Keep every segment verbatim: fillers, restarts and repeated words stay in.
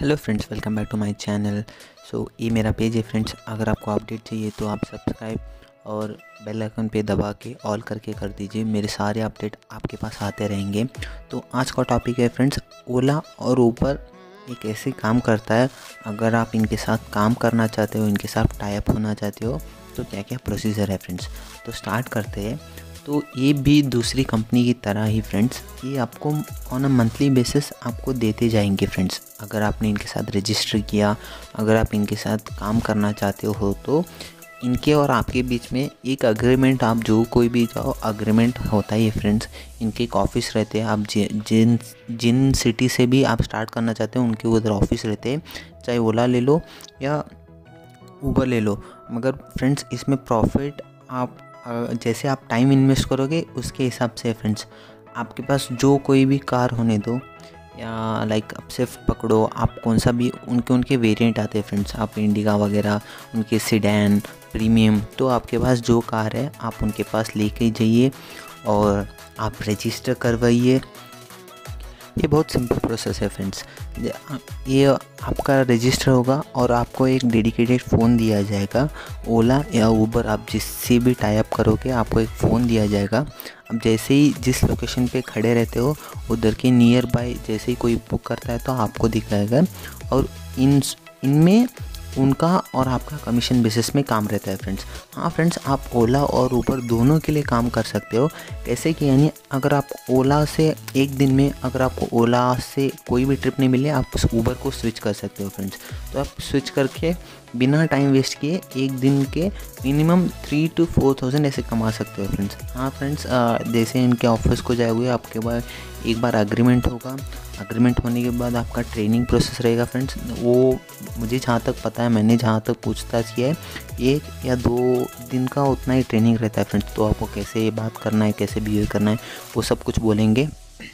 Hello friends, welcome back to my channel. So ये मेरा page है फ्रेंड्स। अगर आपको अपडेट चाहिए तो आप सब्सक्राइब और बेल आइकन पे दबा के ऑल करके कर दीजिए। मेरे सारे अपडेट आपके पास आते रहेंगे। तो आज का टॉपिक है फ्रेंड्स, ओला और ऊबर एक ऐसे काम करता है। अगर आप इनके साथ काम करना चाहते हो, इनके साथ टाई अप होना चाहते हो, तो क्या क्या प्रोसीजर है फ्रेंड्स। तो स्टार्ट करते हैं। तो ये भी दूसरी कंपनी की तरह ही फ्रेंड्स, ये आपको ऑन अ मंथली बेसिस आपको देते जाएंगे फ्रेंड्स। अगर आपने इनके साथ रजिस्टर किया, अगर आप इनके साथ काम करना चाहते हो, तो इनके और आपके बीच में एक अग्रीमेंट, आप जो कोई भी जाओ अग्रीमेंट होता ही है फ्रेंड्स। इनके एक ऑफिस रहते हैं। आप जिन जिन सिटी से भी आप स्टार्ट करना चाहते हो उनके उधर ऑफिस रहते हैं। चाहे ओला ले लो या ऊबर ले लो। मगर फ्रेंड्स इसमें प्रॉफिट आप जैसे आप टाइम इन्वेस्ट करोगे उसके हिसाब से फ्रेंड्स। आपके पास जो कोई भी कार होने दो, या लाइक आप सिर्फ पकड़ो, आप कौन सा भी, उनके उनके वेरिएंट आते हैं फ्रेंड्स। आप इंडिका वगैरह, उनके सीडैन, प्रीमियम, तो आपके पास जो कार है आप उनके पास लेके जाइए और आप रजिस्टर करवाइए। ये बहुत सिंपल प्रोसेस है फ्रेंड्स। ये आपका रजिस्टर होगा और आपको एक डेडिकेटेड फ़ोन दिया जाएगा। ओला या ऊबर आप जिससे भी टाई अप करोगे आपको एक फ़ोन दिया जाएगा। अब जैसे ही जिस लोकेशन पे खड़े रहते हो उधर के नियर बाय जैसे ही कोई बुक करता है तो आपको दिखाएगा। और इन इनमें उनका और आपका कमीशन बेसिस में काम रहता है फ्रेंड्स। हाँ फ्रेंड्स, आप ओला और ऊबर दोनों के लिए काम कर सकते हो। कैसे कि यानी अगर आप ओला से एक दिन में, अगर आपको ओला से कोई भी ट्रिप नहीं मिले, आप उस ऊबर को स्विच कर सकते हो फ्रेंड्स। तो आप स्विच करके बिना टाइम वेस्ट किए एक दिन के minimum three to four thousand ऐसे कमा सकते हो फ्रेंड्स। हाँ फ्रेंड्स, जैसे इनके ऑफिस को जाए हुए आपके बाद एक बार अग्रीमेंट होगा। अग्रीमेंट होने के बाद आपका ट्रेनिंग प्रोसेस रहेगा फ्रेंड्स। वो मुझे जहाँ तक पता है, मैंने जहाँ तक पूछताछ किया है, एक या दो दिन का उतना ही ट्रेनिंग रहता है फ्रेंड्स। तो आपको कैसे बात करना है, कैसे बिहेव करना है, वो सब कुछ बोलेंगे।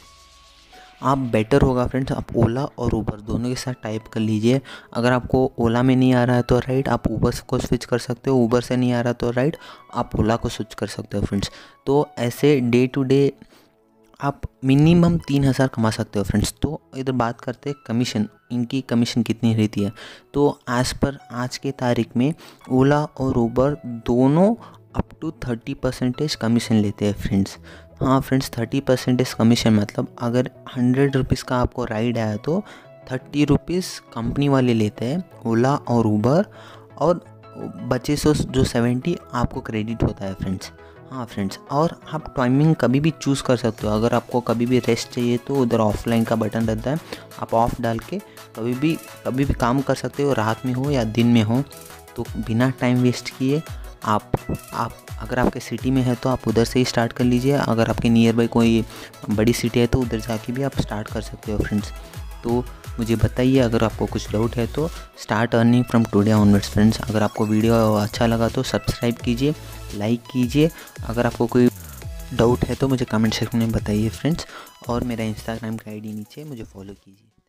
आप बेटर होगा फ्रेंड्स, आप ओला और ऊबर दोनों के साथ टाइप कर लीजिए। अगर आपको ओला में नहीं आ रहा है तो राइट, आप ऊबर को स्विच कर सकते हो। ऊबर से नहीं आ रहा तो राइट, आप ओला को स्विच कर सकते हो फ्रेंड्स। तो ऐसे डे टू डे आप मिनिमम तीन हज़ार कमा सकते हो फ्रेंड्स। तो इधर बात करते हैं कमीशन, इनकी कमीशन कितनी रहती है। तो एज़ पर आज के तारीख में ओला और ऊबर दोनों up to thirty percentage commission लेते हैं फ्रेंड्स। हाँ फ्रेंड्स, थर्टी परसेंटेज कमीशन मतलब अगर हंड्रेड रुपीज़ का आपको राइड आया तो थर्टी रुपीज़ कंपनी वाले लेते हैं, ओला और ऊबर, और बचे सो जो सेवेंटी आपको क्रेडिट होता है फ्रेंड्स। हाँ फ्रेंड्स, और आप टाइमिंग कभी भी चूज़ कर सकते हो। अगर आपको कभी भी रेस्ट चाहिए तो उधर ऑफलाइन का बटन रहता है, आप ऑफ डाल के कभी भी कभी भी काम कर सकते हो, रात में हो या दिन में हो। तो बिना टाइम वेस्ट किए आप आप अगर आपके सिटी में है तो आप उधर से ही स्टार्ट कर लीजिए। अगर आपके नियर बाई कोई बड़ी सिटी है तो उधर जाके भी आप स्टार्ट कर सकते हो फ्रेंड्स। तो मुझे बताइए, अगर आपको कुछ डाउट है तो start earning from today onwards friends. अगर आपको वीडियो अच्छा लगा तो सब्सक्राइब कीजिए, लाइक कीजिए। अगर आपको कोई डाउट है तो मुझे कमेंट सेक्शन में बताइए फ्रेंड्स। और मेरा इंस्टाग्राम का आईडी नीचे, मुझे फॉलो कीजिए।